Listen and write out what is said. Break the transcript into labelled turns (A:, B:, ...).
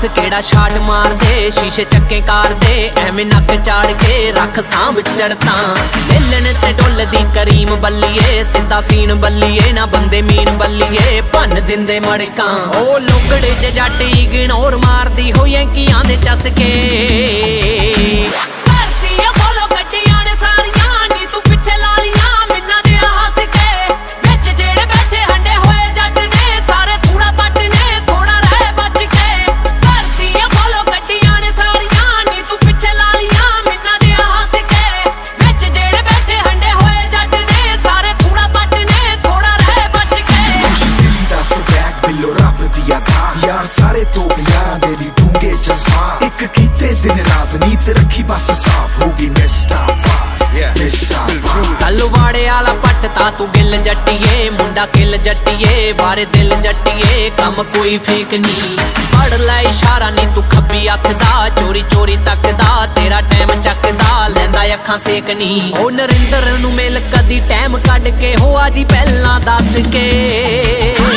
A: दस केड़ा शाट मार दे, शीशे चक्के कार दे, एवें नक चाड़ के रख सांभ चढ़ता। लेलन ते डुल दी करीम बल्लीए, सीधा सीन बल्लीए ना बंदे मीन बल्लीए, भन दिंदे मड़का। ओ लोगड़े च जट इग्नोर मारदी हो यांकियां दे चसके।
B: यार सारे तो यारां दे ली डूंगे जज्बात, एक कीते दिन रात नीत रखी बस साफ होगी मिस्टर पास, मिस्टर पास।
A: तलवाड़े आला पटता तू गिल जट्टिए, मुंडा किल जट्टिए, बारे दिल जट्टिए, कम कोई फेक नी। पढ़ लै इशारा नी तू खब्बी अख दा, चोरी चोरी तकदा, तेरा टैम चकदा, लैंदा अखां सेक नी। ओ नरिंदर नू मिल कदी टैम कढ के हो आजी पहला दस के।